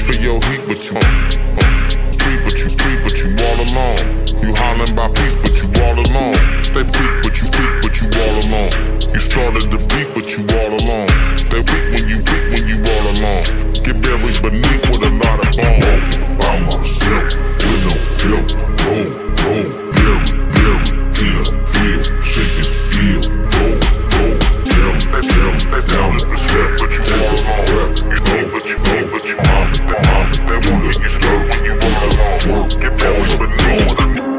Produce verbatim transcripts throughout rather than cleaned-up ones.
Reach for your heat, but you uh, street, but you street, but you all alone. You hollering by peace, but you all alone. They peak, but you speak, but you all alone. You started the beat, but you all alone. They weak when you weak when you all alone. Get buried beneath with a lot of bone. By myself, with no help. Roll, roll, buried, buried in a field, shake his heel. Roll, roll, down, down, down the step. Take a breath, roll, roll, mom, mom, do the skirt when you all alone. Work, get buried beneath.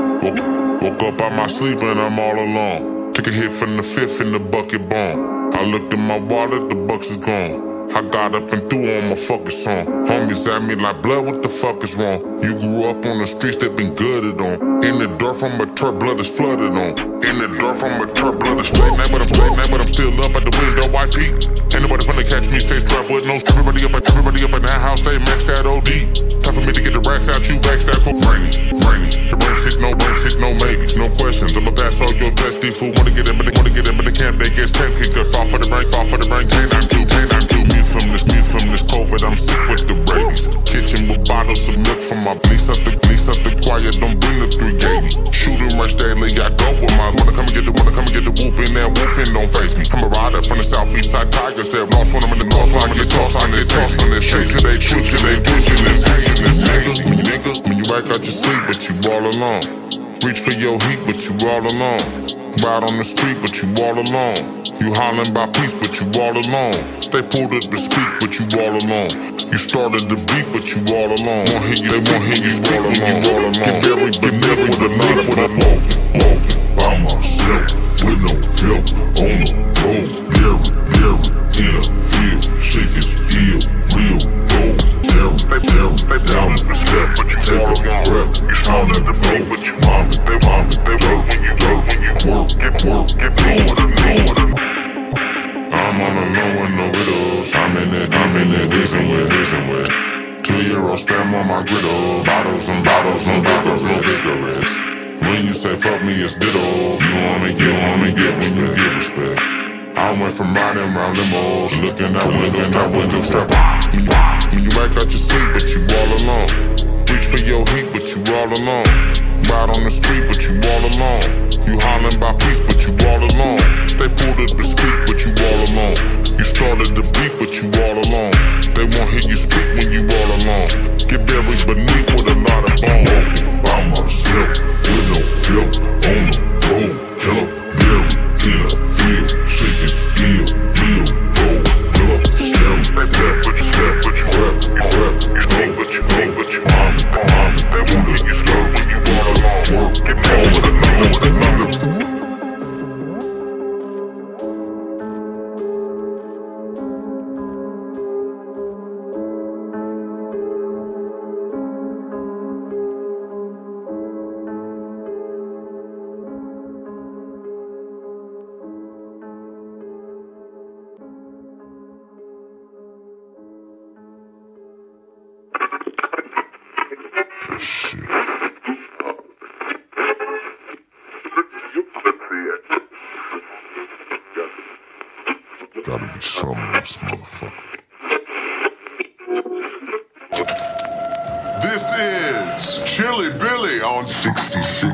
Woke, woke up out my sleep and I'm all alone. Took a hit from the fifth in the bucket bone. I looked in my wallet, the bucks is gone. I got up and threw on my fucking song. Homies at me like, blood, what the fuck is wrong? You grew up on the streets that been gooded on. In the dirt from a turf, blood is flooded on. In the dirt from a turf, blood is straight night, but I'm straight night, but I'm still up at the window, I peek. Ain't nobody finna catch me, stay strapped with no. Everybody up at everybody up in that house, they maxed that O D. Time for me to get the racks out, you vaxxed that cool. Rainy, rainy. The rain shit, no rain shit, no maybes, no questions. I'ma pass all your dusty food. Wanna get in, but they wanna get in, but they can't. They get sent, kick up, fall for the brain, fall for the brain. Can't I'm too, can't I'm too. Me from this, me from this COVID, I'm sick with the rabies. Kitchen with bottles of milk from my police up the police up the quiet, don't bring the three eighty. Shooting rush daily, I go with my wanna come and get the wanna come and get the whoop in there, woofing don't face me. I'm a rider from the southeast side Tigers, they're lost when I'm in the north side, get tossed on this, tossed on this. Shoot you, they shoot you, they do you, this haze, this haze. When you nigga, when you wake out your sleep, but you all alone. Reach for your heat, but you all alone. Ride on the street, but you all alone. You hollering by peace, but you all alone. They pulled up to speak, but you all alone. You started the beat, but you all alone. Won't hear you, they won't hear you speak when you all alone. Get buried, get buried with a lot of what I know. Walking by myself, with no help. On the road, buried, buried in a field. Shake his heel, real gold. Buried, buried down the step. Take a breath, time to the beat, but you mom it, they mom it, they work when you work, when you work, get work, get going. I'm on the low with no riddles. I'm in it, I'm in it, isn't with, isn't with. Two euro spam on my griddle. Bottles and bottles, no bottles, no cigarettes. When you say fuck me, it's ditto. You wanna, you wanna give respect, give respect. I went from riding round limos, looking out windows, strap windows, strap. When you, when you wake out your sleep, but you all alone. Reach for your heat, but you all alone. Ride on the street, but you all alone. You hollering by peace, but you all alone. They pulled up to speak, but you all alone. You started the beat, but you all alone. They won't hear you speak when you all alone. Get buried beneath with a lot of bone. Walking by myself, with no help. On the road, help, buried in a field. Shake his heel, real gold. Fill up, step, step, step, step, breath, breath, go, but you go, but you mom it, mom it. They won't hear you skirt when you all alone. Work, get on with another, with another. Shit. Gotta be something in this motherfucker. This is Chili Billy on sixty-six.